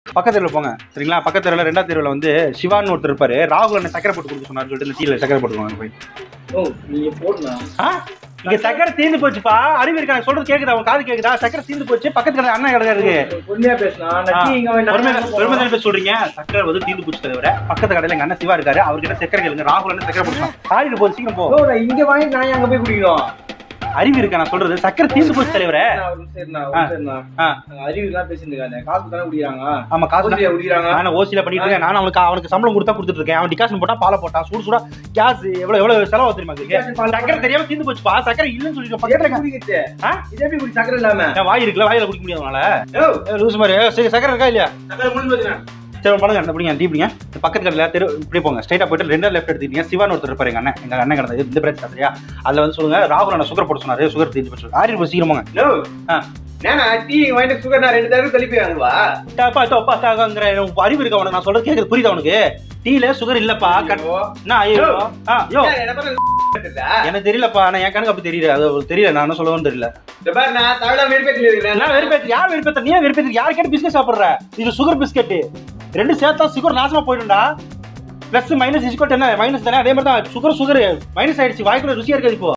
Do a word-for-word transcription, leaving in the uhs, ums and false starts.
பக்கத்து தெருவில் போங்க சரிங்களா. பக்கத்து தெருவில் ரெண்டாவது தெருவில் வந்து சிவான்னு ஒருத்தர் இருப்பாரு. ராகுல் என்ன சக்கரை போட்டு கொடுக்க சொன்னார் சொல்லிட்டு இந்த டீல சக்கரை போட்டுக்கோங்க போய். ஓ நீங்க போடுங்க. இங்க சக்கரை தீர்ந்து போச்சுப்பா. அறிவு இருக்கா சொல்றது கேக்குதா? உங்க காது கேக்குதா? சக்கரை தீர்ந்து போச்சு. பக்கத்து கடை அண்ணா கடை இருக்கு. பொறுமையா பேசலாம். பெருமை பேச சொல்றீங்க. சக்கரை வந்து தீர்ந்து போச்சு தவிர பக்கத்து கடையில எங்க அண்ணன் சிவா இருக்காரு. அவர்கிட்ட சக்கரை கேளுங்க. ராகுல் என்ன சக்கரை போட்டுக்கலாம். காலையில போச்சு சீக்கிரம் போ. இங்க வாங்கி நான் அங்க போய் குடிக்கணும். அறிவு இருக்கா நான் சொல்றது? சக்கரை தீர்ந்து போச்சு தலைவரே. அறிவு எல்லாம் பேசிட்டு காசு தானே குடிக்கிறாங்க. ஆமா காசு குடிக்கிறாங்க. நான் ஓசியில பண்ணிட்டு இருக்கேன். நான் அவனுக்கு அவனுக்கு சம்பளம் கொடுத்தா கொடுத்துட்டு இருக்கேன். அவன் டிகாஷன் போட்டா பாலை போட்டா சூடு சூடா கேஸ் எவ்வளவு எவ்வளவு செலவு தெரியுமா? சக்கரை தெரியாம தீர்ந்து போச்சுப்பா. சக்கரை இல்லன்னு சொல்லிட்டு பக்கத்துல குடிக்கிட்டு சக்கரை இல்லாம வாய் இருக்குல்ல, வாயில குடிக்க முடியாதுனால லூஸ் மாதிரி. சரி சக்கரை இருக்கா இல்லையா? சக்கரை முடிஞ்சு சரி பண்ணுங்க. அந்த பிடிங்க டீ பிடிங்க. பக்கத்து கடையில் தெரு இப்படி போங்க. ஸ்ட்ரைட்டா போயிட்டு ரெண்டு லெஃப்ட் எடுத்துக்கிட்டீங்க. சிவான் ஒருத்தர் இருப்பாரு எங்க அண்ணன். எங்க அண்ணன் கிடந்தது இந்த பிரச்சனை சரியா? அதுல வந்து சொல்லுங்க ராகுல் அண்ணன் சுகர் போட சொன்னாரு. சுகர் தீர்ந்து போச்சு. ஆரி போய் சீக்கிரம் போங்க. டீ வாங்கிட்டு சுகர் நான் ரெண்டு தடவை கழிப்பி வாங்குவா. அறிவு இருக்கா உனக்கு? நான் சொல்றது கேக்குது புரியுதா உனக்கு? டீல சுகர் இல்லப்பா. எனக்கு தெரியலப்பா. நான் என் கணக்கு அப்படி தெரியல. அது தெரியல. நான் சொல்லவும் தெரியல. யார் வெறுப்பேத்த? நீ வெறுப்பேத்த? யாரு கேட்டு பிஸ்கட் சாப்பிடுற? இது சுகர் பிஸ்கட். ரெண்டு சேர்த்தா சுகர் நாசமா போயிடும்டா. பிளஸ் மைனஸ் இஸ்கோட் என்ன மைனஸ் தானே? அதே மாதிரி தான் சுகர் சுகர் மைனஸ் ஆயிடுச்சு. வாய்க்குள்ள ருசியா இருக்காது இப்போ.